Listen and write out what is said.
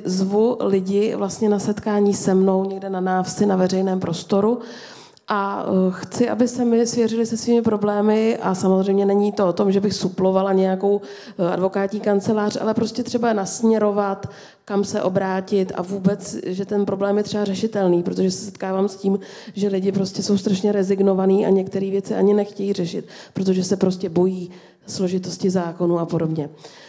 zvu lidi vlastně na setkání se mnou někde na návsi, na veřejném prostoru a chci, aby se mi svěřili se svými problémy a samozřejmě není to o tom, že bych suplovala nějakou advokátní kancelář, ale prostě třeba nasměrovat, kam se obrátit a vůbec, že ten problém je třeba řešitelný, protože se setkávám s tím, že lidi prostě jsou strašně rezignovaní a některé věci ani nechtějí řešit, protože se prostě bojí složitosti zákonu a podobně.